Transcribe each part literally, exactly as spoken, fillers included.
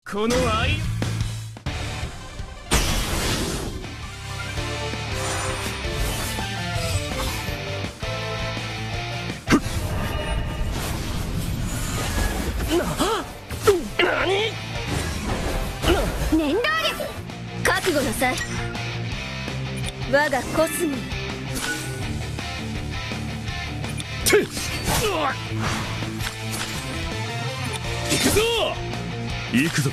この愛念動力覚悟なさい。我がコスモてっ行くぞ行くぞ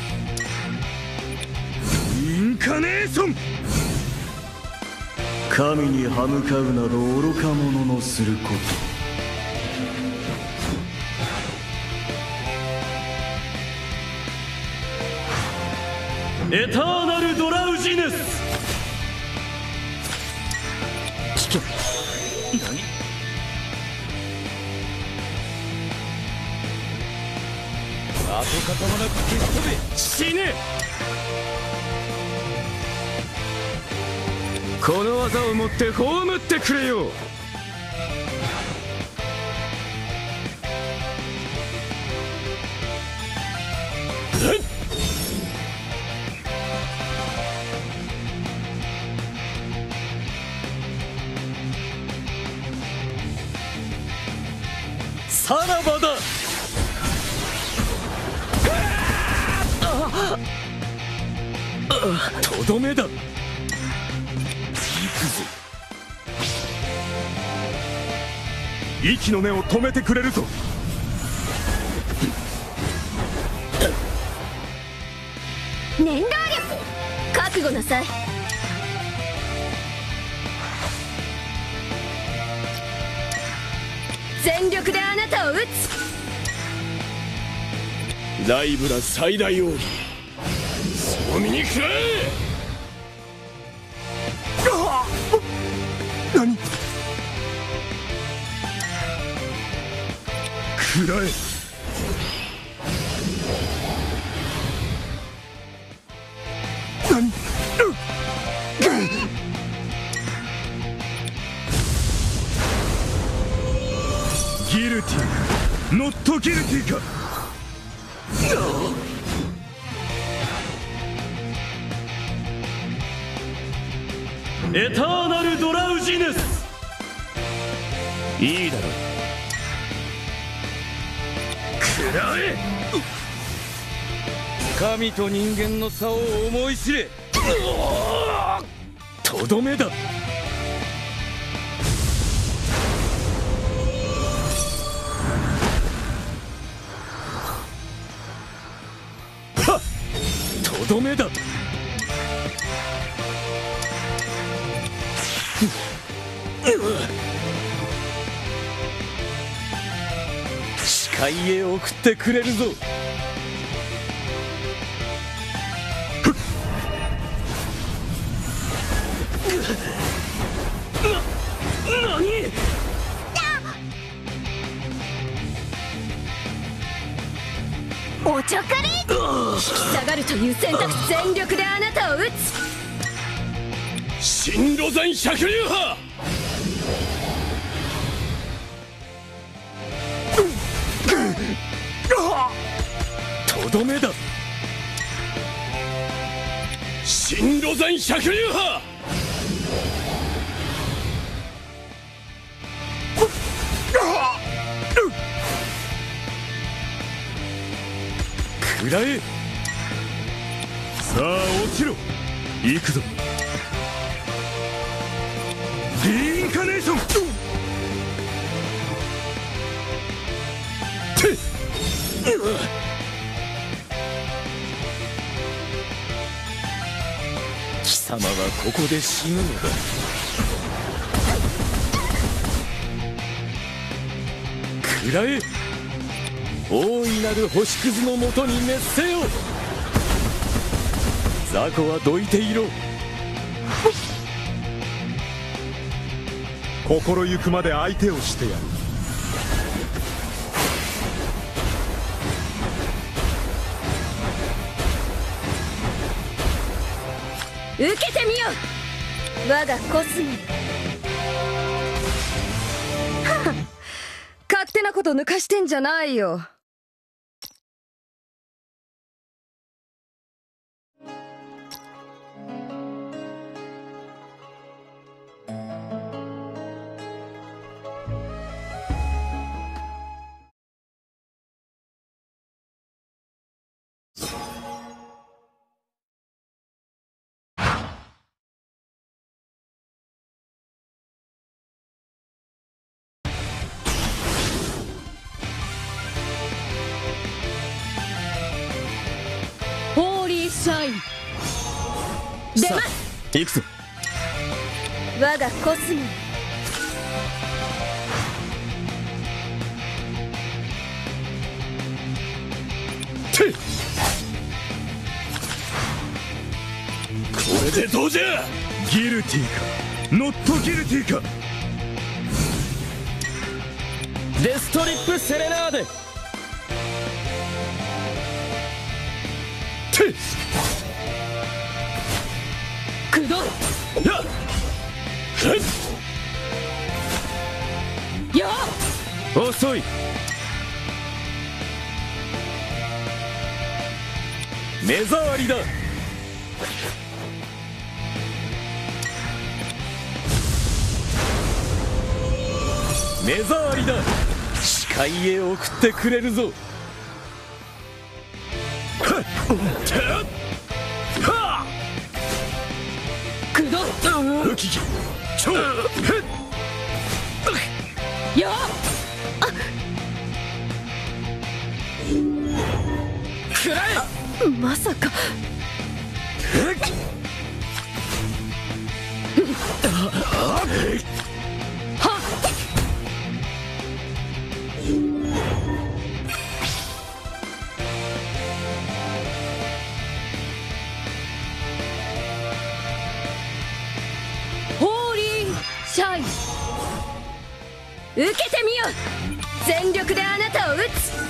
インカネーション。 神に歯向かうなど愚か者のすること。 エターナルドラウジネス。ちょっと何？跡形もなく消し飛べ。死ね。この技をもって葬ってくれよ。さらばだ。とどめだ。行くぞ。息の根を止めてくれるぞ。 念動力覚悟なさい。全力であなたを撃つ。 ライブラ最大王そう見にくらえ。何？くらえ。何？ギルティーノットギルティーか。エターナルドラウジネス。いいだろう。くらえ。神と人間の差を思い知れ。とどめだ。とどめだ。視界へ送ってくれるぞ。な、何？ おちょかり引き下がるという選択。全力であなたを撃つ。 新ロザン百竜派。とどめだ。新ロザン百竜派。くらえ。さあ落ちろ。行くぞ。リインカネーション。てっ貴様はここで死ぬのだ。くらえ。大いなる星屑のもとに熱せよ。雑魚はどいていろ。 心ゆくまで相手をしてやる。 受けてみよう我がコスモ。はっ勝手なこと抜かしてんじゃないよ。 シャイン出ます。 行くぞ。 我がコスモてっ、これでどうじゃ。 ギルティかノットギルティか。 デストリップセレナーデ。てっ、 駆動やっふっ、 よ遅い。目障りだ。目障りだ。視界へ送ってくれるぞ。はっはっ、 駆動武器超ふっ、 よくらえ。 まさかホーリーシャイン受けてみよう。全力であなたを撃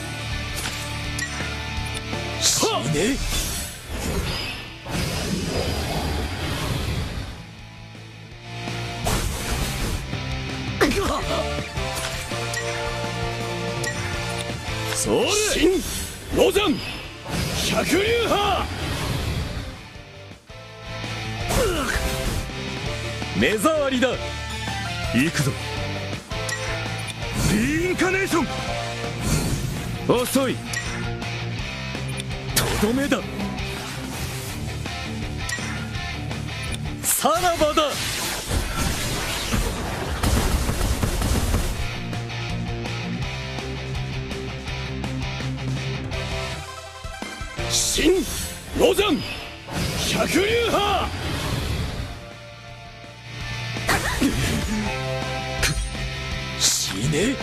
つ。 死ね。それ新ロザン百竜派。目障りだ。 行くぞ。リインカネーション。 遅い。とどめだ。さらばだ。新ロザン百竜派。死ね。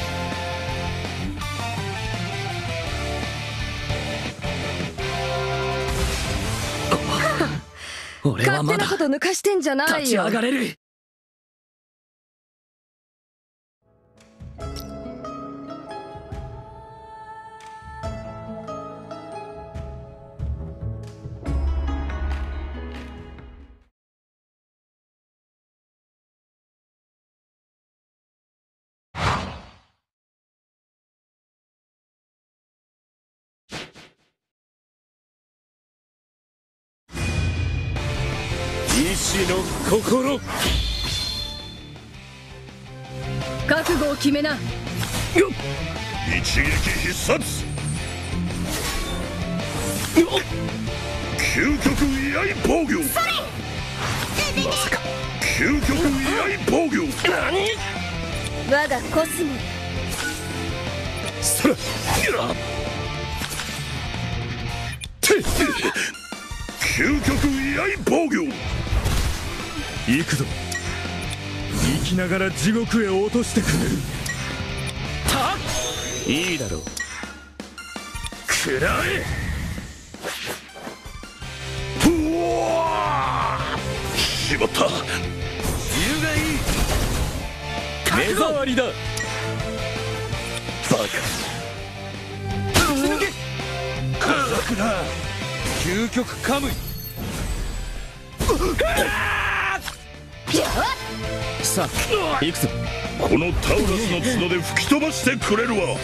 俺はまだ勝手なこと抜かしてんじゃないよ。 立ち上がれる。意志の心。 覚悟を決めな。 よっ、 一撃必殺。究極居合防御。 まさか究極居合防御。 我がコスモそら。てっ、 究極居合防御。行くぞ。生きながら地獄へ落としてくれる。 たっ、いいだろう。くらえ。 うわー、しまった。 自由がいい。目障りだ。バカ。 風だ。 究極カムイ。さあ行くぞ。 このタウラスの角で吹き飛ばしてくれるわ。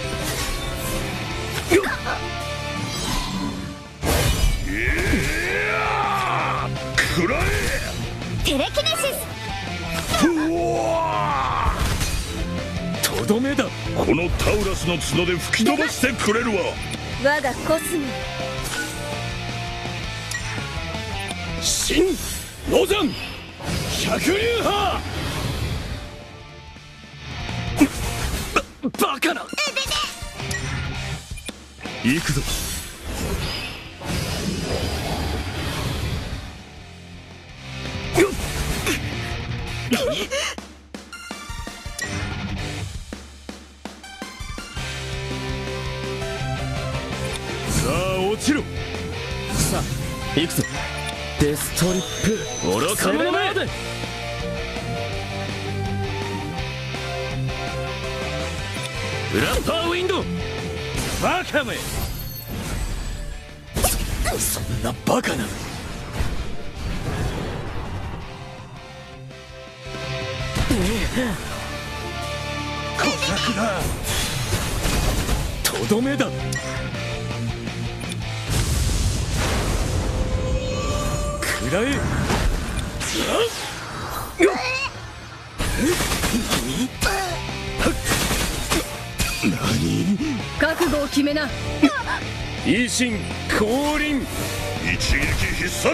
いやー、くらえ。 テレキネシス。 うわとどめだ。 ー、このタウラスの角で吹き飛ばしてくれるわ。 我がコスモ新ロザン百竜派。バカな。 行くぞ。 さあ落ちろ。 さあ行くぞ。デストリップ愚か者め。フラッパーウィンドウバカめ。そんなバカな。 小作だ。 とどめだ。食らえ。 何？ 覚悟を決めな。 維新降臨。 一撃必殺。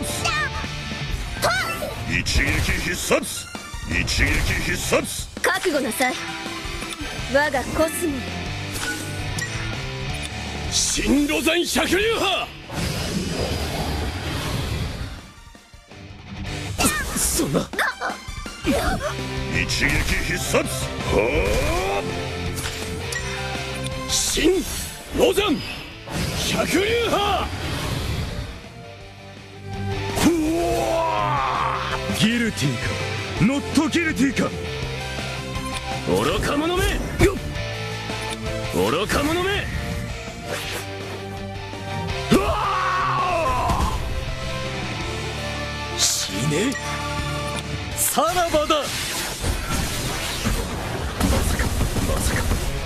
一撃必殺。一撃必殺。 覚悟なさい。我がコスモ。 新ロザン百竜派。そんな。 一撃必殺。はあ。新ロザン百竜派。 ギルティかノットギルティか。 愚か者め。愚か者め。死ね。さらばだ。まさかまさか。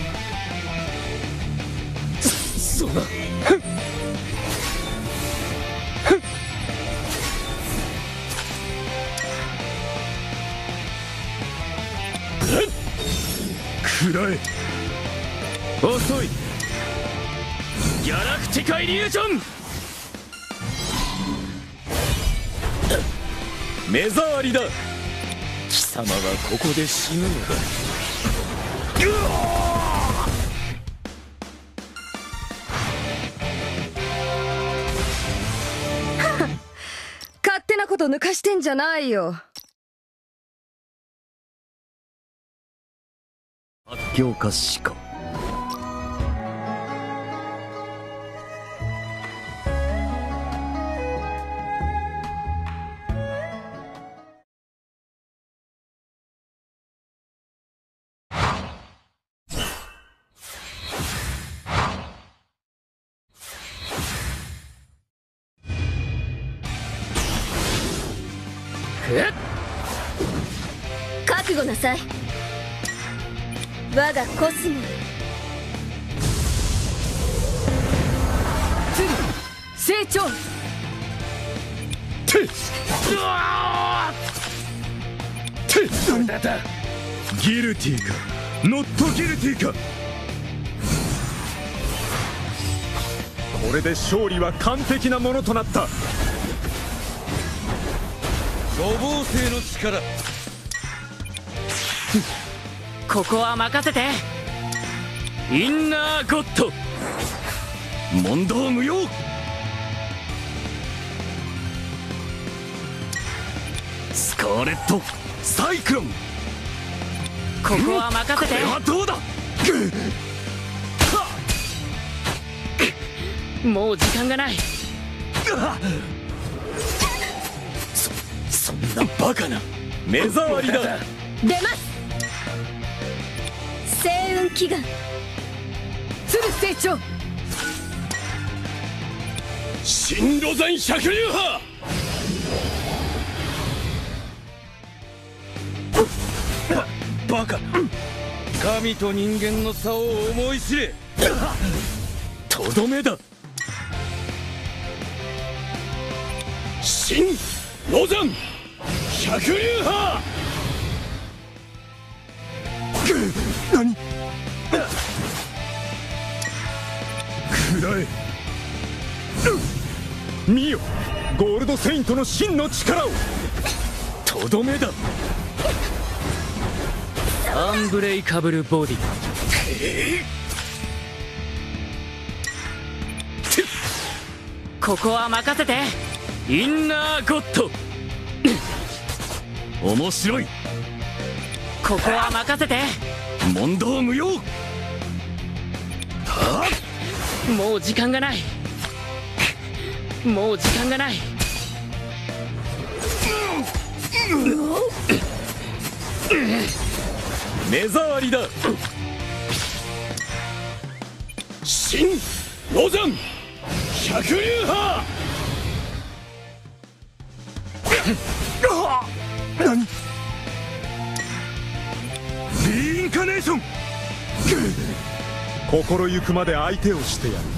そんな。 食らえ。 遅い。ギャラクティカイリュージョン。目障りだ。貴様はここで死ぬのだ。 勝手なこと抜かしてんじゃないよ。 発狂か死か。 覚悟なさい。我がコスモ。成長。 てっ何だだ。 ギルティかノットギルティか。これで勝利は完璧なものとなった。 五芒星の力。ここは任せて。インナーゴッド問答無用。スカーレットサイクロン。ここは任せて。これはどうだ。もう時間がない。そそんなバカな。目障りだ。 出ます。星雲祈願。鶴成長。 新ロザン百竜派。バカ。神と人間の差を思い知れ。とどめだ。新ロザン百竜派。 何？食らえ。見よ、ゴールドセイントの真の力を。 とどめだ。アンブレイカブルボディ。ここは任せて。インナーゴッド。面白い。 ここは任せて。 問答無用。 もう時間がない。もう時間がない。 目障りだ。新ロザン百竜派。 何？リインカネーション。心ゆくまで相手をしてやる。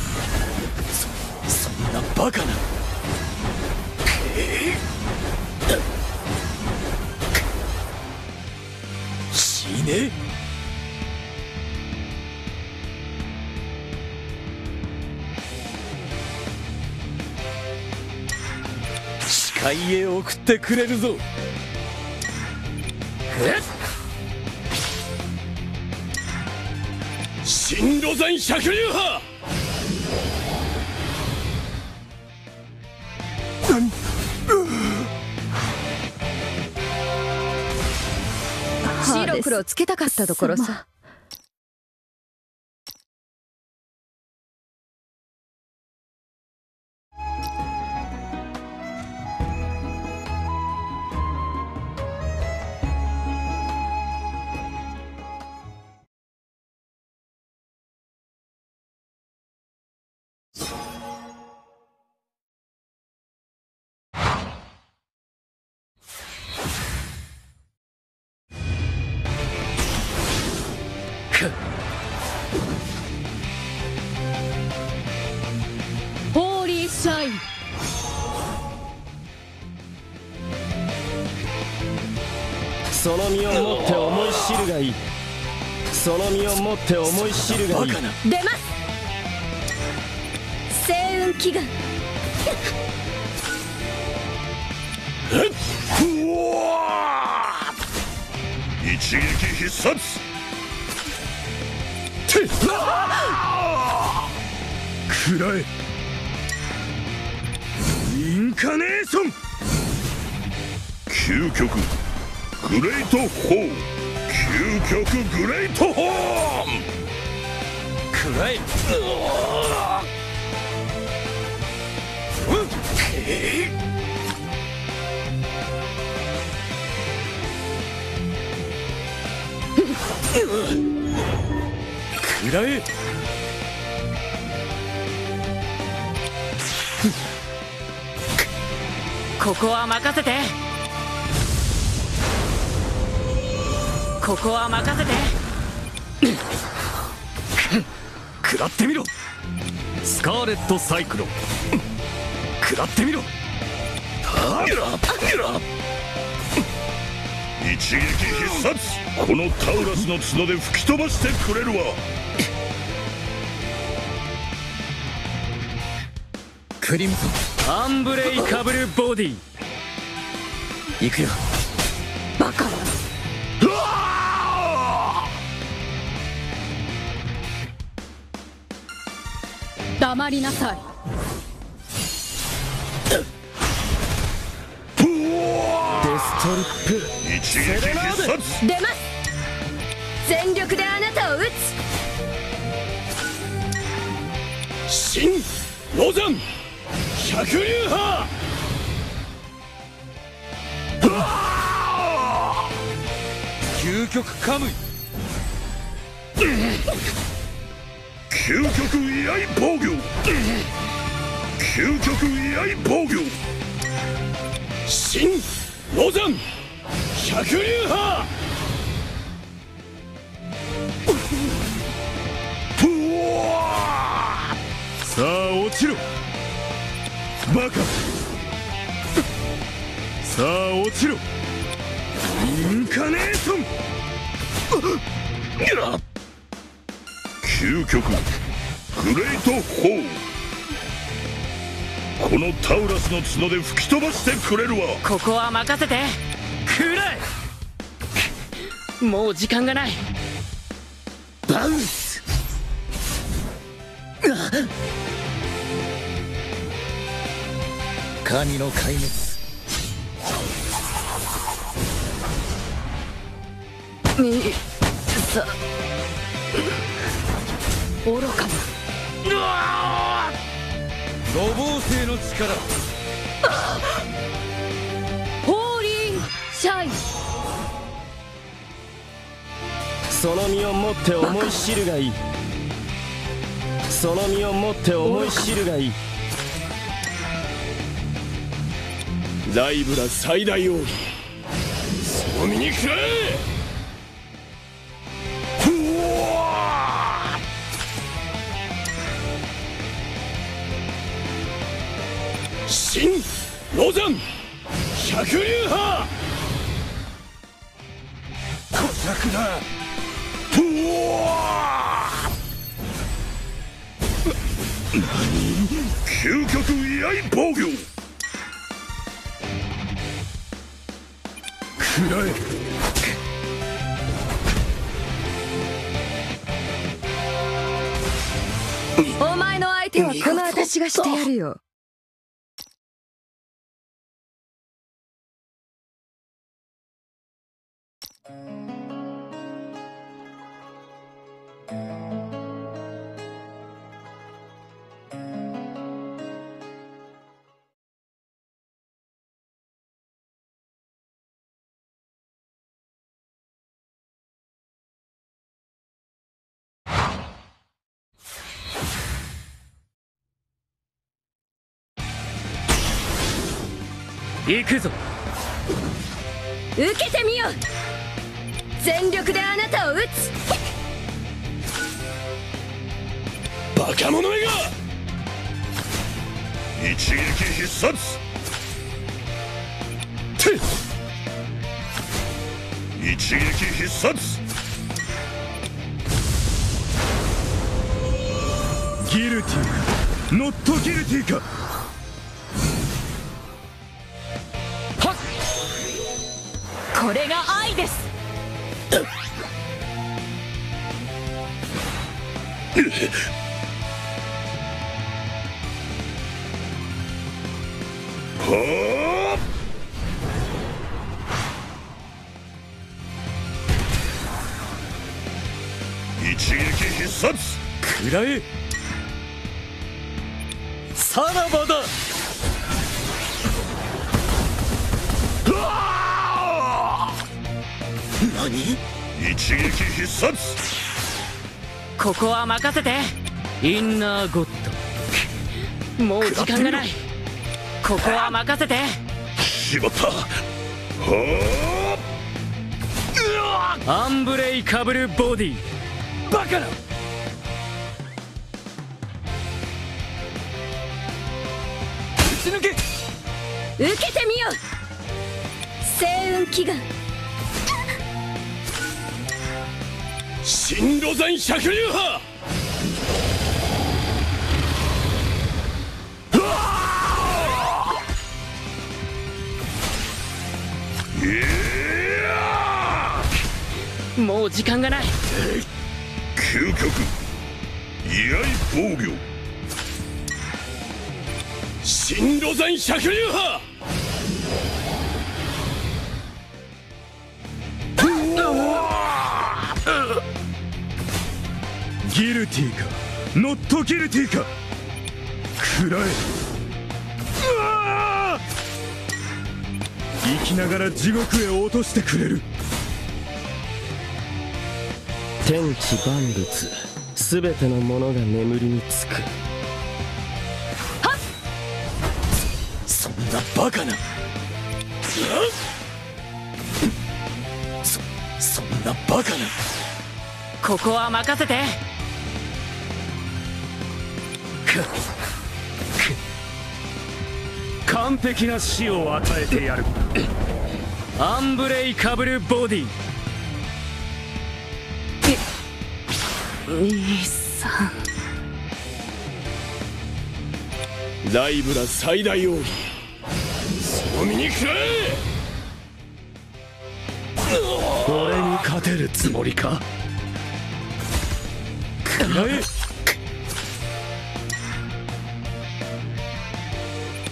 そんなバカな。死ね。視界へ送ってくれるぞ。えっ、新ロザン百竜派。 白黒つけたかったところさ。ホーリーシャイン。 その身をもって思い知るがいい。その身をもって思い知るがいい。 出ます。星雲祈願。 一撃必殺。食らえ。インカネーション。究極グレートホーン。究極グレートホーン。 くらえ。くらえ。 ここは任せて。ここは任せて。 食らってみろ。スカーレットサイクロン。食らってみろ。 一撃必殺。このタウラスの角で吹き飛ばしてくれるわ。 クリムゾンアンブレイカブルボディ。行くよ。 バカな。黙りなさい。 デストリップ。 一撃必殺。 出ます。全力であなたを撃つ。 新ロザン百竜派。究極カムイ。 究極居合防御。究極居合防御。 新ロザン百竜派。 さあ落ちろバカ。さあ落ちろインカネーション。究極グレートホーン。このタウラスの角で吹き飛ばしてくれるわ。 ここは任せて。 くらえ。 もう時間がない。 バウンス。神の壊滅。 にさ愚かな。 五芒星の力。 ホーリーシャイン。 その身をもって思い知るがいい。その身をもって思い知るがいい。ライブラ最大奥義、その身に食らえ。新ロザン百竜派。 小尺だ。 究極居合防御。食らえ。 お前の相手はこの私がしてやるよ。 行くぞ。 受けてみよう。全力であなたを撃つ。 バカ者めが。 一撃必殺。一撃必殺。 ギルティーかノットギルティーか。 これが愛です。 はあ。一撃必殺。 食らえ。さらばだ。 何？一撃必殺。 ここは任せて。インナーゴッド。もう時間がない。ここは任せて。 しまった。はあ。アンブレイカブルボディ。バカな。打ち抜け。 受けてみよう。星雲祈願。 新ロザン百竜派。 もう時間がない。 究極居合防御。 新ロザン百竜派。 ギルティーかノットギルティーか。食らえ。うわ生きながら地獄へ落としてくれる。 天地万物すべてのものが眠りにつく。 そんなバカな。そそんなバカな。 ここは任せて。 完璧な死を与えてやる。アンブレイカブルボディ。 兄さん。ライブラ最大奥義、その身に食らえ。 俺に勝てるつもりか。食らえ。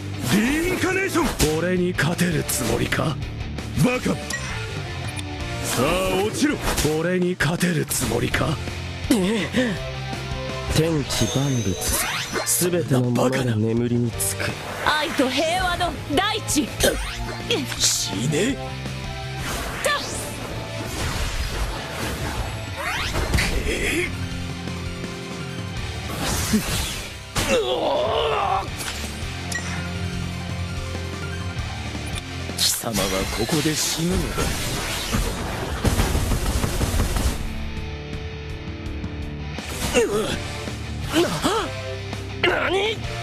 リインカネーション。俺に勝てるつもりか。バカ。 さあ落ちろ。俺に勝てるつもりか。 天地万物すべてのものが眠りにつく。 愛と平和の大地。 死ね。貴様はここで死ぬのだ。 な、何？